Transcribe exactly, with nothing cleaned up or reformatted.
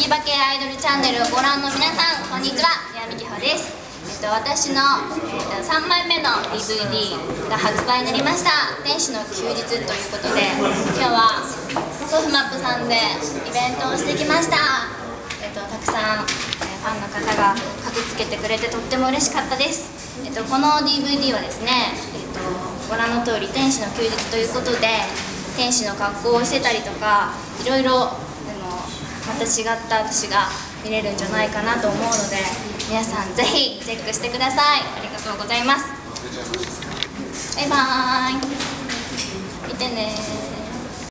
きばけアイドルチャンネルをご覧の皆さん、こんにちは、宮美希穂です。えっと、私の、えっと、さんまいめの ディーブイディー が発売になりました。天使の休日ということで、今日はソフマップさんでイベントをしてきました。えっと、たくさん、えー、ファンの方が駆けつけてくれてとっても嬉しかったです。えっと、この ディーブイディー はですね、えっと、ご覧の通り天使の休日ということで、天使の格好をしてたりとか、いろいろでもまた違った私が見れるんじゃないかなと思うので、皆さんぜひチェックしてください。ありがとうございます。バイバーイ。見てね。